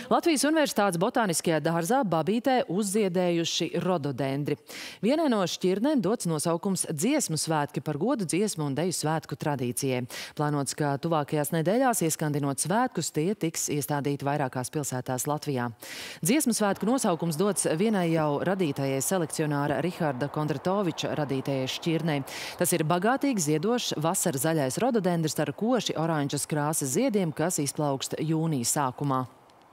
Latvijas Universitātes botāniskajā dārzā Babītē uzziedējuši rododendri. Vienai no šķirnēm dots nosaukums Dziesmu svētki par godu dziesmu un deju svētku tradīcijai. Plānots, ka tuvākajās nedēļās, ieskandinot svētkus, tie tiks iestādīti vairākās pilsētās Latvijā. Dziesmu svētku nosaukums dots vienai jau radītajai selekcionāra Riharda Kondratoviča radītajai šķirnei. Tas ir bagātīgi ziedošs vasara zaļais rododendrs ar koši oranžas krāsas ziediem, kas izplaukst jūnija sākumā.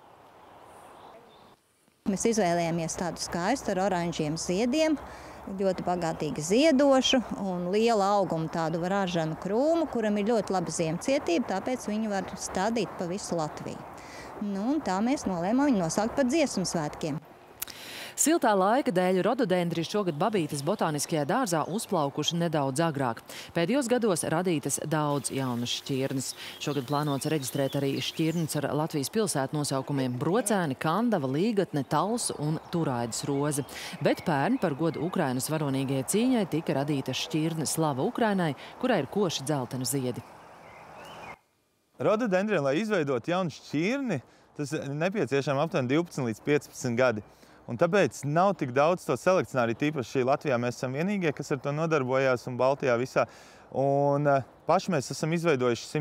Mēs izvēlējāmies tādu skaistu ar oranžiem ziediem, ļoti bagātīgi ziedošu un lielu augumu tādu ražanu krūmu, kuram ir ļoti laba ziemcietība, tāpēc viņu var stādīt pa visu Latviju. Un tā mēs nolēmām viņu nosaukt par dziesmu svētkiem. Siltā laika dēļ rododendri šogad Babītes botāniskajā dārzā uzplaukuši nedaudz agrāk. Pēdējos gados radītas daudz jaunas šķirnes. Šogad plānots reģistrēt arī šķirnes ar Latvijas pilsētu nosaukumiem Brocēni, Kandava, Līgatne, Talsu un Turaidas roze. Bet pērn par godu Ukrainas varonīgajai cīņai tika radīta šķirne Slava Ukrainai, kurai ir koši dzelteni ziedi. Rododendriem, lai izveidot jaunu šķirni, tas nepieciešami aptuveni 12 līdz 15 gadi. Un tāpēc nav tik daudz to selekcionāri, tīpaši Latvijā mēs esam vienīgie, kas ar to nodarbojās un Baltijā visā. Un paši mēs esam izveidojuši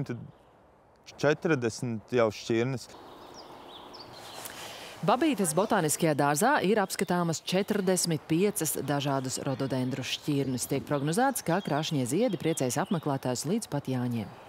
140 jau šķirnes. Babītes botāniskajā dārzā ir apskatāmas 45 dažādas rododendru šķirnes. Tiek prognozēts, ka krāšņie ziedi priecēs apmeklētājus līdz pat Jāņiem.